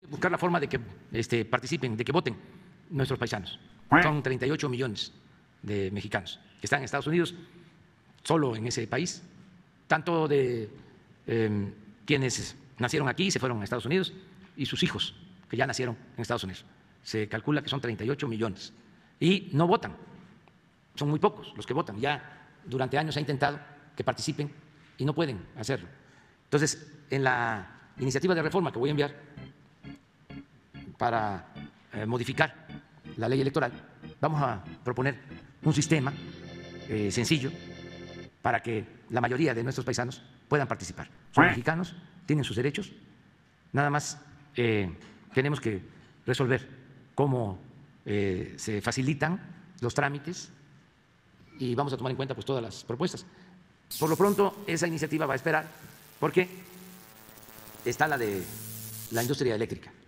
buscar la forma de que participen, de que voten nuestros paisanos. Son 38 millones de mexicanos que están en Estados Unidos, solo en ese país, tanto de quienes nacieron aquí y se fueron a Estados Unidos y sus hijos que ya nacieron en Estados Unidos. Se calcula que son 38 millones y no votan, son muy pocos los que votan. Ya durante años se ha intentado que participen y no pueden hacerlo. Entonces, en la iniciativa de reforma que voy a enviar para modificar la ley electoral, vamos a proponer un sistema sencillo para que la mayoría de nuestros paisanos puedan participar. Son mexicanos, tienen sus derechos, nada más tenemos que resolver cómo se facilitan los trámites y vamos a tomar en cuenta pues todas las propuestas. Por lo pronto, esa iniciativa va a esperar porque está la de la industria eléctrica.